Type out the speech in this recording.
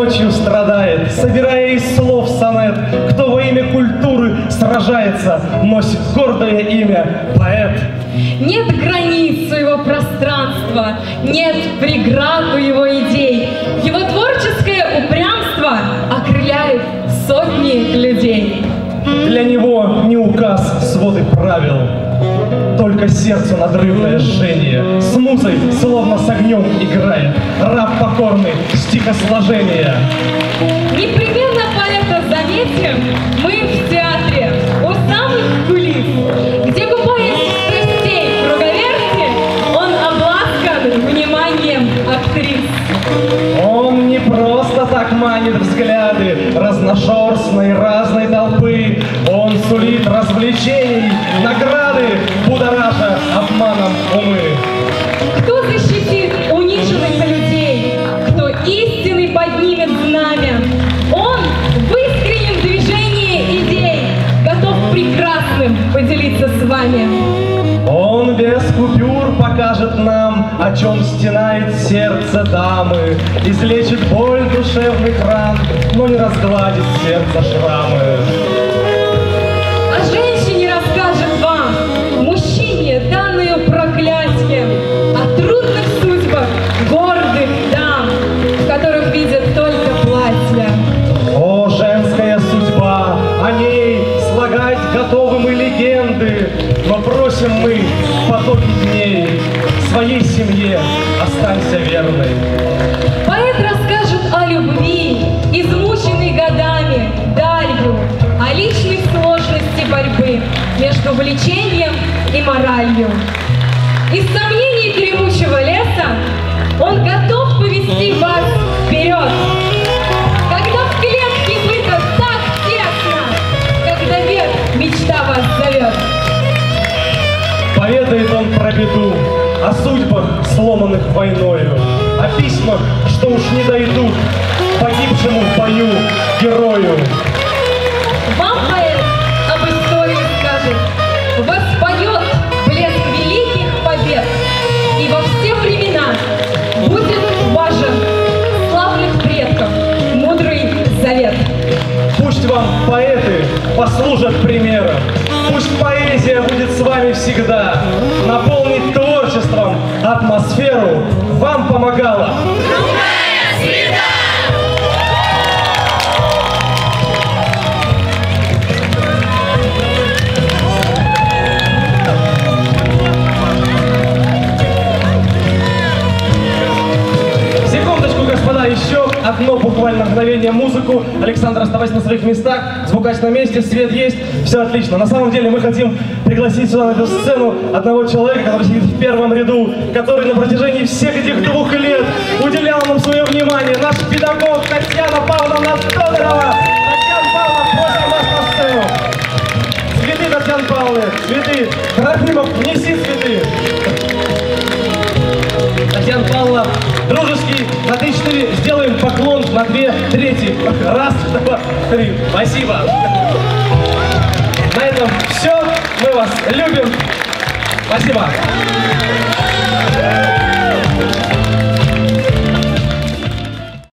ночью страдает, собирая из слов сонет. Кто во имя культуры сражается, носит гордое имя поэт. Нет границ у его пространства, нет преград у его идей. Его творческое упрямство окрыляет сотни людей. Для него не указ своды правил, только сердцу надрывное жжение. С музой, словно с огнем, играет раб покорный стихосложения. Непременно поэта заметим мы в театре у самых кулис, где, купаясь в страстей круговерти, он обласкан вниманием актрис. Он не просто так манит взгляды разношерстной разной толпы. Он сулит развлечений, награды, будоража обманом умы. Кто защитит униженных людей, кто истины поднимет знамя? Он в искреннем движении идей готов прекрасным поделиться с вами. Он без купюр покажет нам, о чем стенает сердце дамы, излечит боль душевных ран, но не разгладит сердце шрамы. А женщине расскажет вам, мужчине, данную проклятием, о трудных судьбах гордых дам, в которых видят только платья. О, женская судьба, о ней слагать готовы мы легенды, но просим мы в потоке дней своей семье останься верной. Поэт расскажет о любви, измученной годами, далью, о личной сложности борьбы между влечением и моралью. Из сомнений дремучего леса он готов повести вас вперед. Когда в клетке быта так тесно, когда век мечта вас зовет. Поведает он про беду, о судьбах, сломанных войною, о письмах, что уж не дойдут погибшему в бою герою. Вам поэт об истории скажет, воспоет блеск великих побед, и во все времена будет важен славных предков мудрый завет. Пусть вам поэты послужат примером, пусть поэзия будет с вами всегда, наполнить творчеством атмосферу вам помогала. Еще одно буквально мгновение музыку. Александр, оставайся на своих местах. Звукач на месте, свет есть. Все отлично. На самом деле мы хотим пригласить сюда на эту сцену одного человека, который сидит в первом ряду, который на протяжении всех этих 2 лет уделял нам свое внимание. Наш педагог Татьяна Павловна Тодорова. Татьяна Павловна, просим вас на сцену. Цветы, Татьяна Павловна, цветы. Трофимов, неси цветы. Татьяна Павловна, дружеский, на 3-4 сделаем поклон на 2/3. Раз, 2, 3. Спасибо. На этом все. Мы вас любим. Спасибо.